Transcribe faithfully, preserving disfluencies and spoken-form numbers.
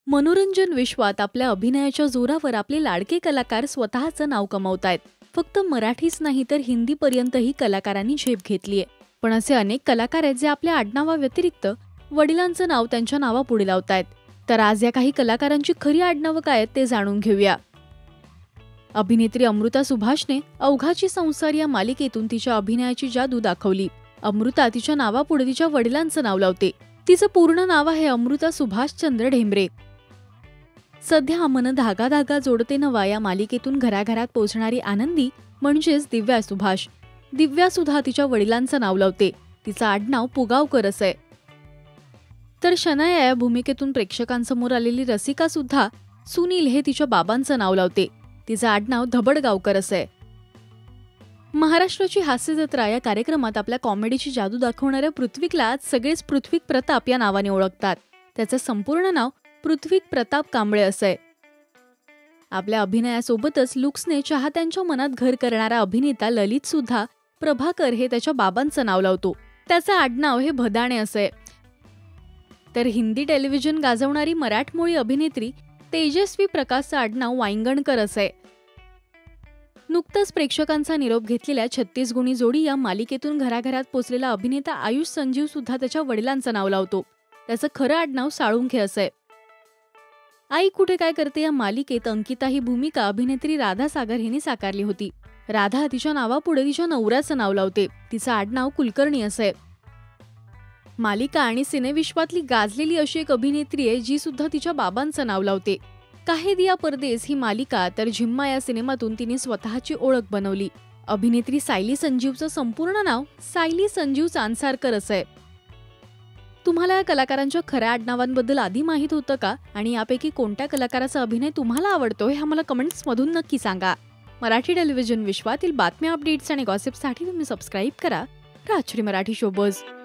मनोरंजन विश्वात आपल्या अभिनयाच्या जोरावर आपले लाडके कलाकार स्वतःचं नाव कमावतायत. फक्त मराठीच नाही तर हिंदीपर्यंतही कलाकारांनी झेप घेतलीये. पण असे अनेक कलाकार आहेत जे आपल्या आडनावाव्यतिरिक्त वडिलांचं नाव त्यांच्या नावापुढे लावतायत. तर आज या काही कलाकारांची खरी आडनावं काय आहेत ते जाणून घेऊया. अभिनेत्री अमृता सुभाषने अवघाची संसार या मालिकेतून तिच्या अभिनयाची जादू दाखवली. अमृता तिच्या नावापुढे तिच्या वडिलांचं नाव लावते. तिचं पूर्ण नाव आहे अमृता सुभाषचंद्र ढेंबरे. सध्या मन धागा धागा जोडते नवा या मालिकेतून घराघरात पोहोचणारी आनंदी म्हणजेच दिव्या सुभाष. दिव्या सुद्धा तिच्या वडिलांचं नाव लावते. तिचं आडनाव पुगावकर आहे. तर शनाया या भूमिकेतून प्रेक्षकांसमोर आलेली रसिका सुद्धा सुनील हे तिच्या बाबांचं नाव लावते. तिचं आडनाव धबडगावकर आहे. महाराष्ट्राची हास्य जत्रा या कार्यक्रमात आपल्या कॉमेडीची जादू दाखवणाऱ्या पृथ्वीकला आज सगळेच पृथ्वीक प्रताप या नावाने ओळखतात. त्याचं संपूर्ण नाव पृथ्वीक प्रताप कांबळे आहे. आपल्या अभिनयासोबतच लुक्सने चाहत्यांच्या मनात घर करणारा अभिनेता ललित सुद्धा प्रभाकर हे त्याच्या बाबांचं नाव लावतो. त्याचं आडनाव हे भदाणे आहे. तर हिंदी टेलिव्हिजन गाजवणारी मराठमोळी अभिनेत्री तेजस्वी प्रकाशचं आडनाव वांगणकर आहे. नुकतंच प्रेक्षकांचा निरोप घेतलेल्या छत्तीस गुणी जोडी या मालिकेतून घराघरात पोचलेला अभिनेता आयुष संजीव सुद्धा त्याच्या वडिलांचं नाव लावतो. त्याचं खरं आडनाव साळुंखे आहे. आई कुठे काय करते या मालिकेत अंकिता ही भूमिका अभिनेत्री राधा सागर हिने साकारली होती. राधा तिच्या नावापुढे तिच्या नवऱ्याचं नाव लावते. तिचं आडनाव कुलकर्णी आहे. मालिका आणि सिनेविश्वातली गाजलेली अशी एक अभिनेत्री आहे जी सुद्धा तिच्या बाबांचं नाव लावते. काहे दिया परदेस ही मालिका तर झिम्मा या सिनेमातून तिने स्वतःची ओळख बनवली. अभिनेत्री सायली संजीवचं संपूर्ण नाव सायली संजीव चांदसारकर आहे. तुम्हाला या कलाकारांच्या खऱ्या आडनावांबद्दल आधी माहित होतं का? आणि यापैकी कोणत्या कलाकाराचा अभिनय तुम्हाला आवडतो हे आम्हाला कमेंट्स मधून नक्की सांगा. मराठी टेलिव्हिजन विश्वातील बातम्या, अपडेट्स आणि गॉसिपसाठी तुम्ही सबस्क्राईब करा राजश्री मराठी शोबज.